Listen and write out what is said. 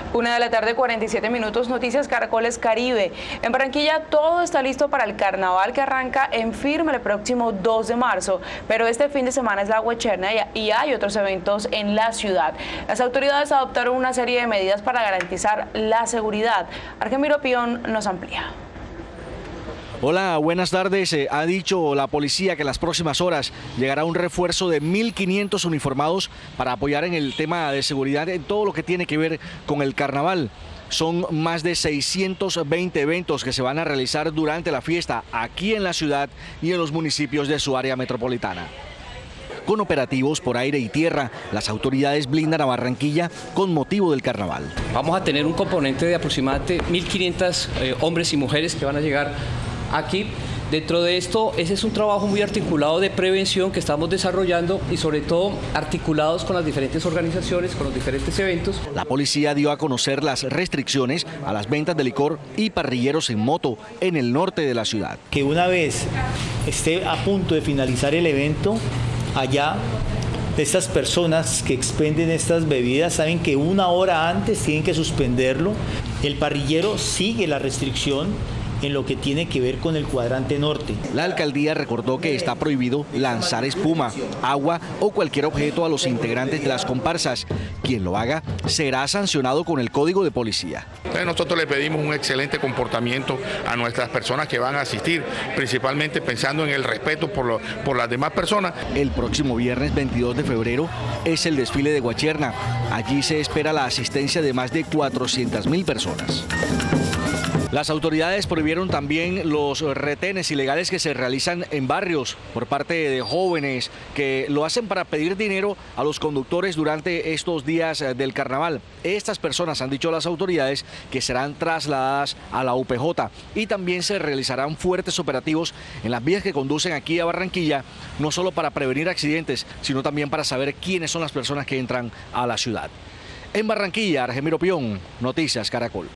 1:47 Noticias Caracoles Caribe. En Barranquilla todo está listo para el carnaval que arranca en firme el próximo 2 de marzo, pero este fin de semana es la Guacherna y hay otros eventos en la ciudad. Las autoridades adoptaron una serie de medidas para garantizar la seguridad. Argemiro Pion nos amplía. Hola, buenas tardes. Ha dicho la policía que en las próximas horas llegará un refuerzo de 1.500 uniformados para apoyar en el tema de seguridad en todo lo que tiene que ver con el carnaval. Son más de 620 eventos que se van a realizar durante la fiesta aquí en la ciudad y en los municipios de su área metropolitana. Con operativos por aire y tierra, las autoridades blindan a Barranquilla con motivo del carnaval. Vamos a tener un componente de aproximadamente 1.500 hombres y mujeres que van a llegar aquí. Dentro de esto, ese es un trabajo muy articulado de prevención que estamos desarrollando y sobre todo articulados con las diferentes organizaciones, con los diferentes eventos. La policía dio a conocer las restricciones a las ventas de licor y parrilleros en moto en el norte de la ciudad. Que una vez esté a punto de finalizar el evento, allá estas personas que expenden estas bebidas saben que una hora antes tienen que suspenderlo. El parrillero sigue la restricción en lo que tiene que ver con el cuadrante norte. La alcaldía recordó que está prohibido lanzar espuma, agua o cualquier objeto a los integrantes de las comparsas. Quien lo haga será sancionado con el código de policía. Nosotros le pedimos un excelente comportamiento a nuestras personas que van a asistir, principalmente pensando en el respeto por las demás personas. El próximo viernes 22 de febrero es el desfile de Guacherna. Allí se espera la asistencia de más de 400.000 personas. Las autoridades prohibieron también los retenes ilegales que se realizan en barrios por parte de jóvenes que lo hacen para pedir dinero a los conductores durante estos días del carnaval. Estas personas han dicho a las autoridades que serán trasladadas a la UPJ y también se realizarán fuertes operativos en las vías que conducen aquí a Barranquilla, no solo para prevenir accidentes, sino también para saber quiénes son las personas que entran a la ciudad. En Barranquilla, Argemiro Pion, Noticias Caracol.